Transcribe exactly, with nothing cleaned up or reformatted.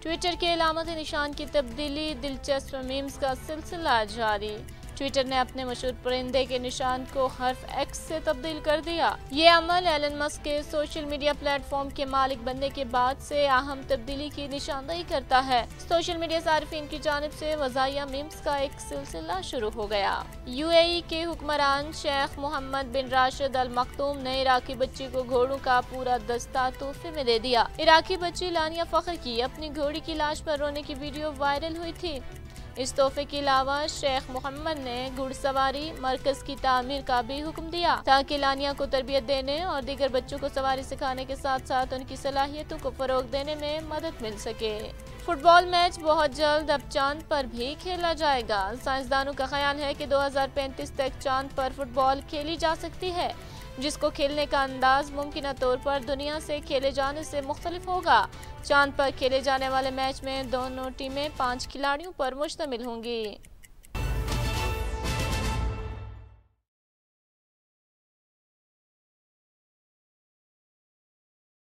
Twitter के अलामत निशान की तब्दीली, दिलचस्प मीम्स का सिलसिला जारी। ट्विटर ने अपने मशहूर परिंदे के निशान को हर्फ एक्स से तब्दील कर दिया। ये अमल एलन मस्क के सोशल मीडिया प्लेटफॉर्म के मालिक बनने के बाद से अहम तब्दीली की निशानदेही करता है। सोशल मीडिया सार्फिन की जानिब से वज़ाइया मीम्स का एक सिलसिला शुरू हो गया। यूएई के हुक्मरान शेख मोहम्मद बिन राशिद अल मखदूम ने इराकी बच्ची को घोड़ों का पूरा दस्ता तोहफे में दे दिया। इराकी बच्ची लानिया फख्र की अपनी घोड़ी की लाश पर रोने की वीडियो वायरल हुई थी। इस तोहफे के अलावा शेख मोहम्मद ने घुड़सवारी मरकज की तामीर का भी हुक्म दिया ताकि लानिया को तरबियत देने और दीगर बच्चों को सवारी सिखाने के साथ साथ उनकी सलाहियतों को फरोग देने में मदद मिल सके। फुटबॉल मैच बहुत जल्द अब चांद पर भी खेला जाएगा। साइंसदानों का ख्याल है कि दो हज़ार पैंतीस तक चांद पर फुटबॉल खेली जा सकती है, जिसको खेलने का अंदाज मुमकिन तौर पर दुनिया से खेले जाने से मुख्तलिफ होगा। चांद पर खेले जाने वाले मैच में दोनों टीमें पांच खिलाड़ियों पर मुश्तमिल होंगी।